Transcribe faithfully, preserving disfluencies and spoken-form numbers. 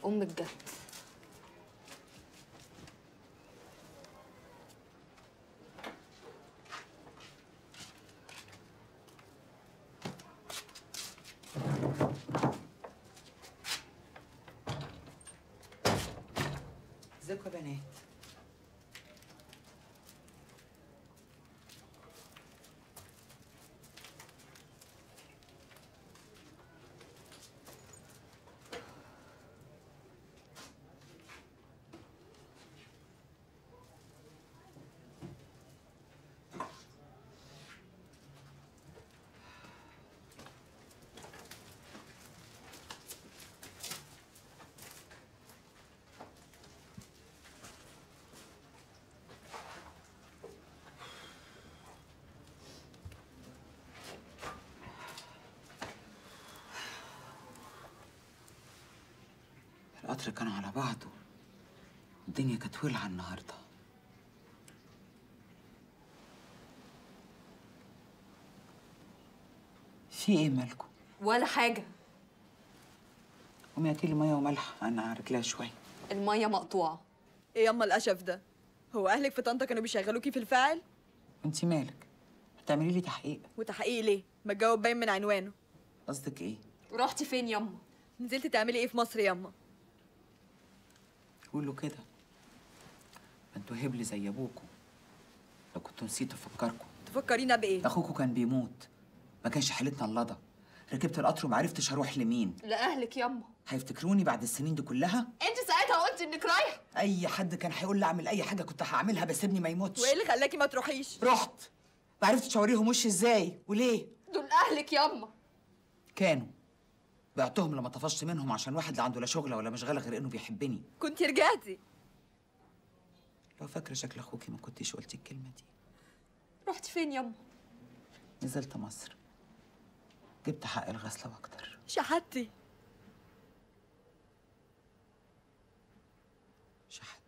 امك جت. ازيكم يا بنات؟ القطر كان على بعضه. الدنيا كانت ولعة النهارده. في ايه مالكم؟ ولا حاجه. قومي هاتي لي ميه وملح، انا رجليها شويه. الميه مقطوعه. ايه ياما القشف ده؟ هو اهلك في طنطا كانوا بيشغلوكي في الفاعل؟ انتي مالك؟ هتعملي لي تحقيق. وتحقيق ليه؟ ما الجواب باين من عنوانه. قصدك ايه؟ رحتي فين ياما؟ نزلتي تعملي ايه في مصر ياما؟ قولوا كده. انتوا هبل زي ابوكوا. لو كنتوا نسيتوا افكركم. تفكرينا بايه؟ اخوكوا كان بيموت، ما كانش حالتنا اللضا. ركبت القطر وما عرفتش اروح لمين. لاهلك ياما. هيفتكروني بعد السنين دي كلها؟ انت ساعتها قلتي انك رايحه. اي حد كان هيقول لي اعمل اي حاجه كنت هعملها، بس ابني ما يموتش. وايه اللي خلاكي ما تروحيش؟ رحت. ما عرفتش اوريهم وشي ازاي وليه. دول اهلك ياما. كانوا. بعتهم لما طفشت منهم عشان واحد لا عنده لا شغله ولا مشغله غير انه بيحبني. كنتي رجعتي. لو فاكره شكل اخوكي ما كنتيش قلتي الكلمه دي. رحتي فين ياما؟ نزلت مصر، جبت حق الغسله واكتر. شحتي.